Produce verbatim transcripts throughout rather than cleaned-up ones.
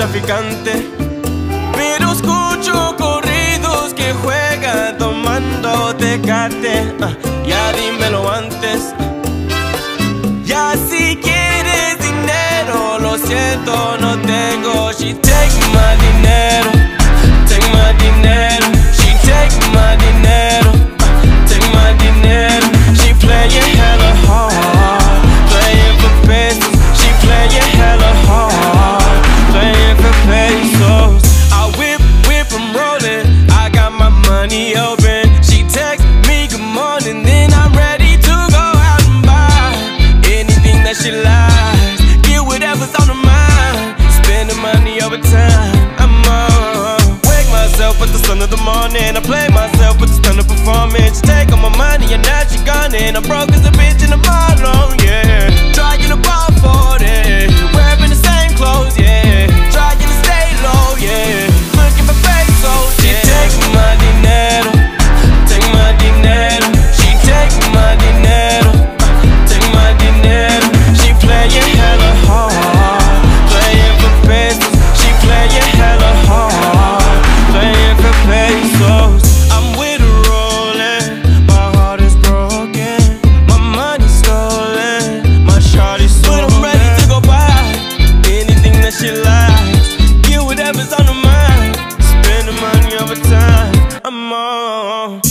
narcotraficante, pero escucho corridos que juegan tomando Tecate. uh, Ya dímelo antes. Ya si quieres dinero, lo siento, no tengo. She take my dinero, take my dinero. She take my dinero, take my dinero. She playing hella hard, playing for pesos. She playing hella hard, playing for pesos. I whip, whip, I'm rolling, I got my money open. She text me good morning, then I'm ready to go out and buy anything that she likes, get whatever's on her mind, spending money over time. I'm on, wake myself at the sun of the morning, I play myself with the stunning performance. She take all my money and now she gone, and I'm broke as a bitch and I'm all alone, yeah. Trying to ball for it, wearing the same clothes, yeah. Trying to stay low, yeah. Looking for pesos, yeah. She take my dinero, take my dinero. She take my dinero, take my dinero. She playing hella hard, playing for pesos. She playing hella hard, playing for pesos. I'm with her rolling, my heart is broken, my money's stolen, my shawty's stolen. But I'm ready to go buy anything that she likes, get whatever's on her mind, spend the money over time. I'm on.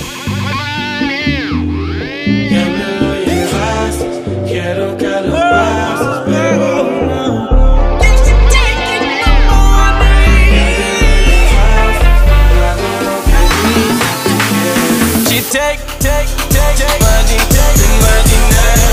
Ya me lo llevaste, quiero que lo pases, pero no. She take, take, take, take my dinero, take my dinero.